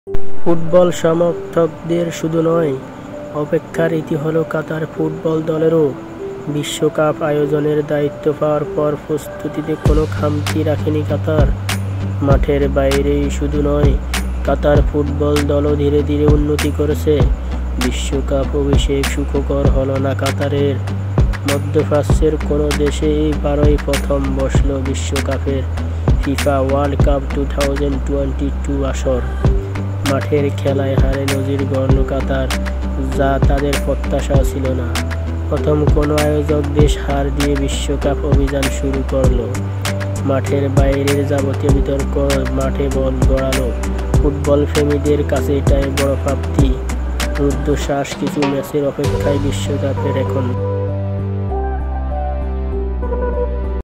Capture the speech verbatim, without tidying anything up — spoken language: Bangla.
ফুটবল সমর্থকদের শুধু নয়, অপেক্ষার ইতি হলো কাতার ফুটবল দলেরও। বিশ্বকাপ আয়োজনের দায়িত্ব পাওয়ার পর প্রস্তুতিতে কোনো খামতি রাখেনি কাতার। মাঠের বাইরেই শুধু নয়, কাতার ফুটবল দলও ধীরে ধীরে উন্নতি করেছে। বিশ্বকাপ অভিষেক সুখকর হলো না কাতারের। মধ্যপ্রাচ্যের কোনো দেশে এইবারই প্রথম বসল বিশ্বকাপের FIFA World Cup two thousand twenty two আসর। মাঠের খেলায় হারে নজির গড়ল কাতার, যা তাদের প্রত্যাশা ছিল না। প্রথম কোনো আয়োজক দেশ হার দিয়ে বিশ্বকাপ অভিযান শুরু করলো। মাঠের বাইরের যাবতীয় বিতর্ক মাঠে বল গড়ালো। ফুটবল প্রেমীদের কাছে এটাই বড় প্রাপ্তি। রুদ্ধশ্বাস কিছু ম্যাচের অপেক্ষায় বিশ্বকাপের এখন।